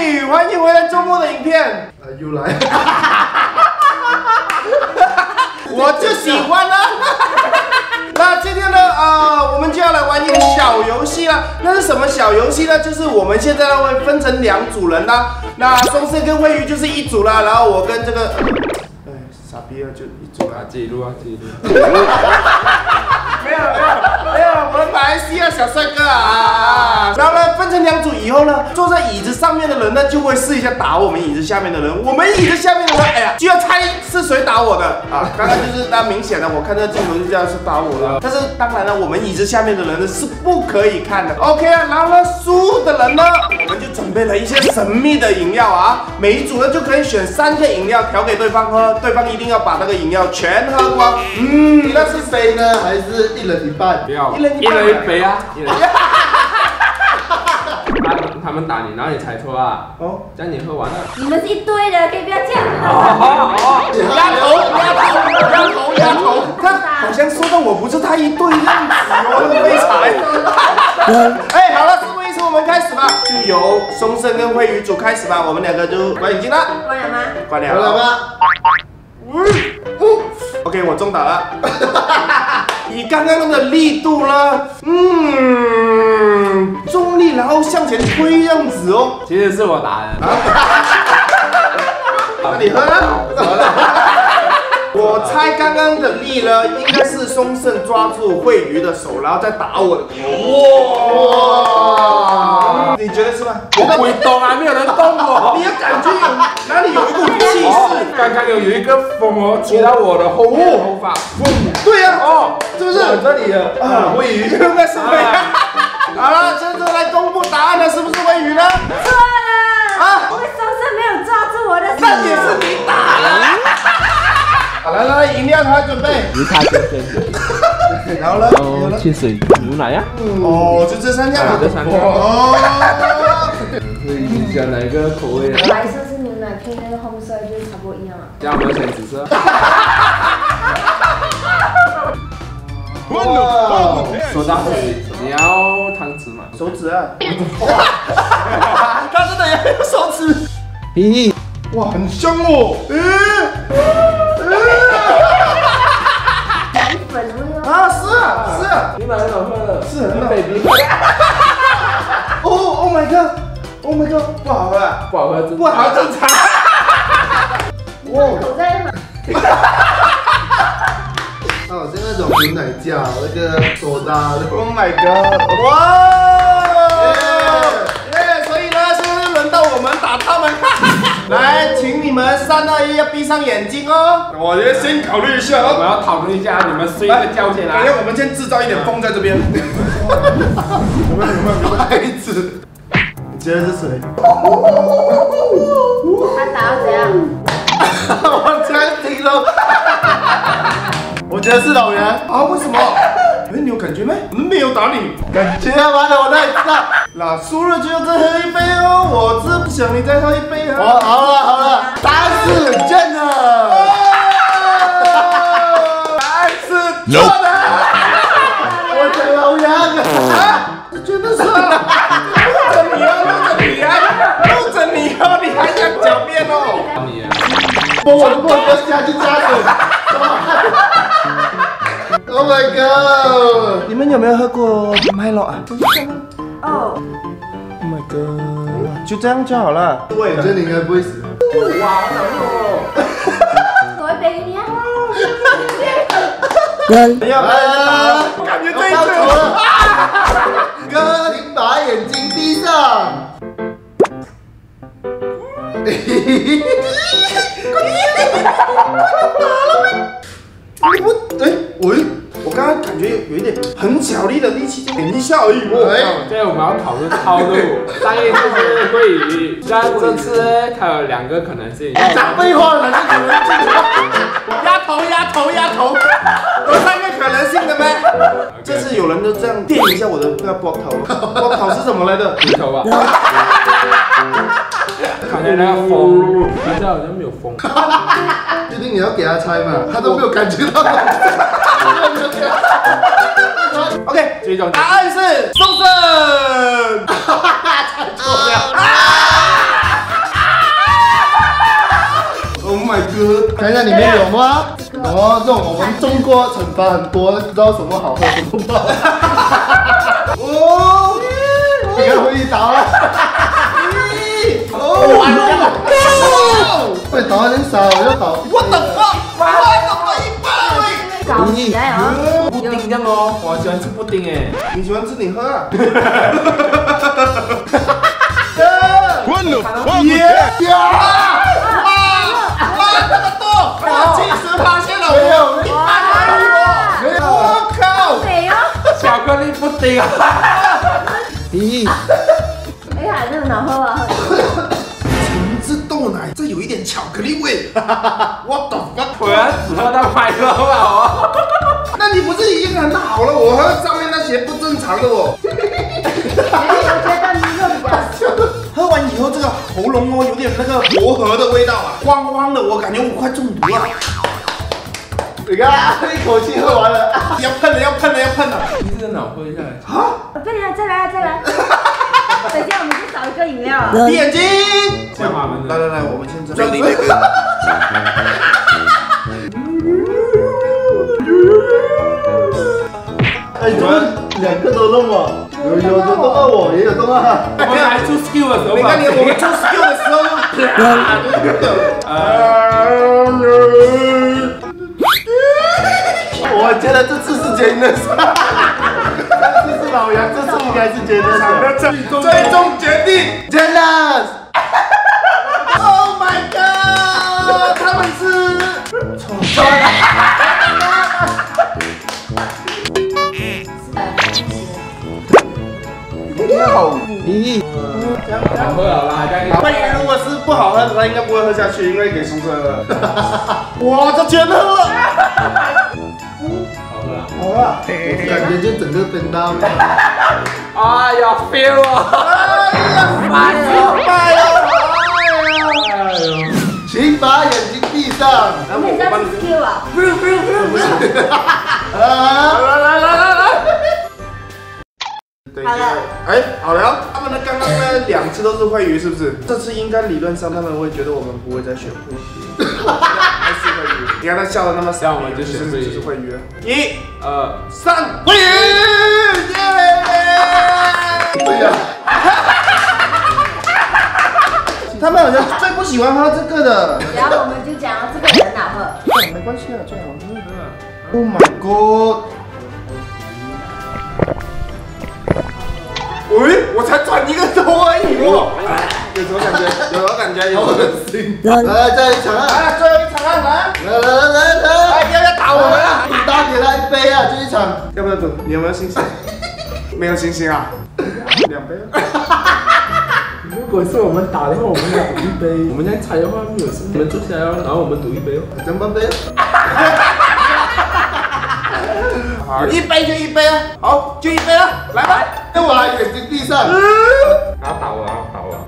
嘿，欢迎回来周末的影片。 又来， 我就喜欢啊。那今天呢，我们就要来玩一个小游戏了。那是什么小游戏呢？就是我们现在呢会分成2组人啦。那松生跟慧瑜就是1组啦，然后我跟这个，傻逼了就1组啦。 自己录啊，自己录。 没有，我们马来西亚小帅哥啊！然后呢，分成2组以后呢，坐在椅子上面的人呢，就会试一下打我们椅子下面的人。我们椅子下面的人，哎呀，就要猜是谁打我的啊！刚刚就是那明显的，我看这个镜头就知道是打我的。但是当然了，我们椅子下面的人呢是不可以看的。OK 啊，然后呢，输的人呢，我们就准备了一些神秘的饮料啊，每一组呢就可以选3个饮料调给对方喝，对方一定要把那个饮料全喝光。 那是杯呢，还是1人1半？ 不要， 一人一杯啊！他们打你，然后你猜错啊！哦，这样你喝完了。 你们是一堆的，可以不要这样。 压头，他好像说的我不是他一对样子哦，那个废柴。哎，好了，事不宜迟，我们开始吧，就由松生跟慧瑜组开始吧，我们2个就关眼睛了。 关了吗？ 关了吗？OK， 我中打了。以刚刚那个力度呢，重力然后向前推这样子哦。 其实是我打的。 那你喝了？我猜刚刚的力呢，应该是松生抓住慧瑜的手，然后再打我的头。哇！你觉得是吗？ 我不会动啊，没有人动我。 你的感觉有哪里有一股气势？ 刚刚有一个风哦，吹到我的头发。 对呀，是不是？ 这里的慧瑜， 那是慧瑜。好了，现在来公布答案了，是不是慧瑜呢？ 错了，我松生没有抓住我的手。 那也是你打的。好了，来，饮料台准备。 你卡真。 然后呢？ 汽水、牛奶呀。 哦，就这3样啊。 这3个。哦。你喜欢哪一个口味？ 白色是牛奶配那个红色，就是差不多一样啊。 这样我们选紫色。 哇！ 说到水，你要汤匙吗？ 手指啊！他真的要用手指。 咦！ 哇，很香哦！ 奶粉味啊，是啊， 你买很好喝的， 是很好。 Oh my god，不好喝啊！ 不好喝， 不好喝正常。 哇，口在哪？ 好像那种牛奶酱，那个soda的。 Oh my god！ 哇！所以呢，现在轮到我们打他们。来，请你们3、2、1，要闭上眼睛哦。我先考虑一下哦。 我要讨论一下，你们睡个觉先来。 等下我们先制造一点风在这边。有没有孩子？你觉得是谁？ 他打到怎样？ 我猜听了。我觉得是老杨啊？为什么？你有感觉没？没有打你，感觉啊！完了，我哪里知道？那输了就要再喝一杯哦。我是不想你再喝一杯啊。好了，答案是真的。答案是错的。我的老杨啊！真的是啊！露着你哦，你还想狡辩哦？ 我下去加水。Oh my god！ 你们有没有喝过麦乐啊？ 哦。 Oh my god！ 就这样就好了。对我觉得你应该不会死。 哇，好好哦！ 我会背给你啊。 不要打，感觉这一嘴。 哥，请把眼睛闭上。 我刚刚感觉有一点很小力的力气，点一下而已。 现在我们要讨论套路。上一次是桂鱼，这次它有2个可能性。 讲废话了，可能性。压头，有3个可能性的呗。这次有人就这样电一下我的那个膊头，膊头是什么来的？ 骨头吧。看见那个风，现在好像没有风。 确定你要给他猜嘛？他都没有感觉到。 OK， 答案是松生。 看一下里面有吗？哦，这种我们中国惩罚很多，知道什么好喝什么不好。哦，你看回力倒了。哦，完了！会倒有点少，我要倒。 我的妈！我的一半喂！ 搞起来哦！ 布丁这样哦，我喜欢吃布丁哎。 你喜欢吃你喝啊。耶！哇，这么多！70%了， 没有， 没有，我靠！ 美哦！ 巧克力布丁啊！ 咦， 哎呀，这个好喝啊！ 橙汁豆奶，这有一点巧克力味。我懂了， 我要只喝到快乐了哦。 那你不是已经很好了？我喝上面那些不正常的哦。 我觉得你肉比较少。 喝完以后，这个喉咙哦有点那个薄荷的味道啊，慌慌的，我感觉我快中毒了。 你看一口气喝完了。 要喷了，要喷了，要喷了！ 你真的脑喝一下。 啊！ 再来，再来，再来！等一下，我们就少一个饮料啊！ 闭眼睛！ 讲话们来来来，我们先这里那个。 哎，怎么两个都弄啊？有动到我，也有动到他。 我们来出 skill 的时候， 你看我们出 skill 的时候， 我觉得这次是杰尼斯，这次是老杨，这次应该是杰尼斯。 最终决定杰尼斯。 ！Oh my god！ 他们是咦， 好喝了啦，该你。 万一如果是不好喝，他应该不会喝下去，因为给宿舍喝。哇，这全喝了！ 好喝啊！ 好了，感觉就整个分到。 哎呀 ，feel 啊！ 哎呀，妈呀！ 哎呦， 请把眼睛闭上。 我们要吃 Q 啊！不是， 啊！ 好了，哎，好了，他们的刚刚那2次都是会鱼，是不是？这次应该理论上他们会觉得我们不会再选会鱼，还是会鱼。你看他笑的那么傻， 我们就选会鱼就是会鱼。1、 2、 3，会鱼！耶！ 对呀。 他们好像最不喜欢喝这个的。 然后我们就讲这个人好喝。 没关系啊，最好喝。 Oh my god！ 喂，我才转一个头而已哦。有什么感觉？有什么感觉？有好恶心！来，再一场啊！ 来，最后一场啊，来！ 来！ 哎，要打我们啊！ 你打给他一杯啊！这一场要不要赌？你有没有信心？没有信心啊？2杯。 如果是我们打的话，我们要赌一杯。我们现在猜的话没有事，你们坐下来哦，然后我们赌一杯哦。 两半杯。 好，1杯就1杯啊！好，就1杯了，来吧。 那我来眼睛闭上。 然后打我，然后打我。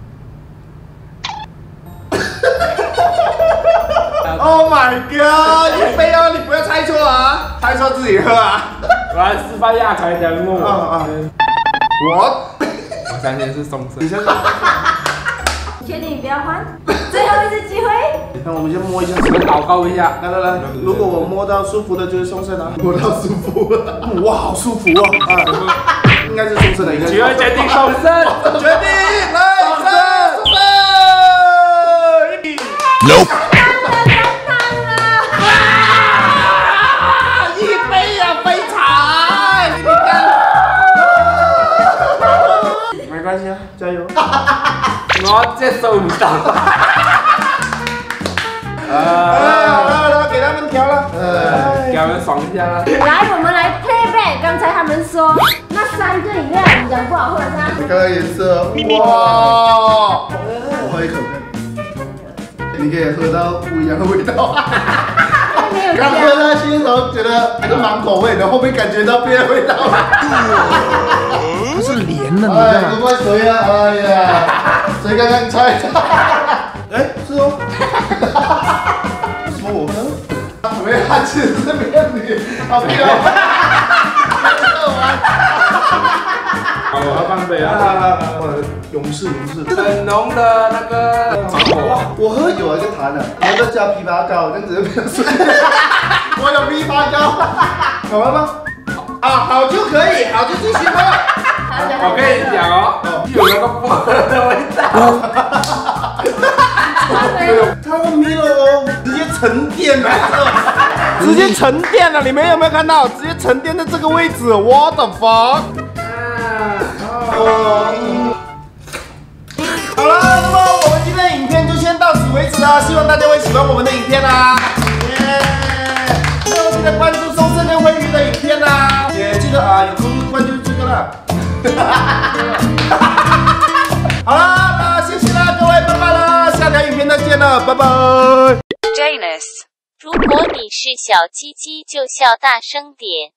Oh my god！ 1杯哦，你不要猜错啊！猜错自己喝啊！ 我来示范亚才讲我。 我 3天是松生。 你先， 确定你不要换？最后一次机会。 那我们先摸一下。 我们祷告一下。 来，如果我摸到舒服的，就是送肾啊。 摸到舒服了。 哇，好舒服哦！啊，应该是送肾的，应该是。 决定送生。 决定，来，送肾。 Nope。 1杯呀，非常。没关系啊，加油。 我接受不到。 来，给他们调了。 给他们爽一下啦。 来，我们来 playback。刚才他们说那3个饮料，你讲不好喝是吗？ 你看看颜色， 哇！ 我喝一口看。你可以喝到不一样的味道。 没有刚喝下去的时候觉得还是蛮口味的，后面感觉到别的味道了。 它是连的， 哎，都怪谁啊？哎呀，谁刚刚猜到？ 哎，是哦。说我喝？ 没有，他其实是面女，好漂亮。 我要半杯啊！ 勇士， 很浓的那个哇，我喝有一个痰了，我再加枇杷膏，这样子就比较顺。我有枇杷膏，好了吗？ 啊，好就可以，好就继续喝。 我跟你讲哦，有那个薄荷的味道。 太迷了哦，直接沉淀了，直接沉淀了，你们有没有看到？直接沉淀在这个位置 ，What the fuck？ 好了，那么我们今天的影片就先到此为止了，希望大家会喜欢我们的影片啦。记得关注松生跟辉鱼的影片啦，也记得有空就关注这个啦。好了，那谢谢啦，各位，拜拜啦，下条影片再见了，拜拜。 Janus， 如果你是小鸡鸡，就笑大声点。